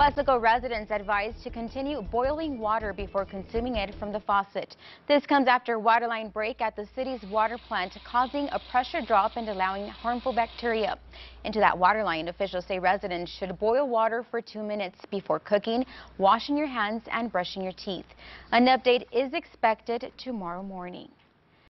Weslaco residents advised to continue boiling water before consuming it from the faucet. This comes after water line break at the city's water plant, causing a pressure drop and allowing harmful bacteria into that water line. Officials say residents should boil water for 2 minutes before cooking, washing your hands, and brushing your teeth. An update is expected tomorrow morning.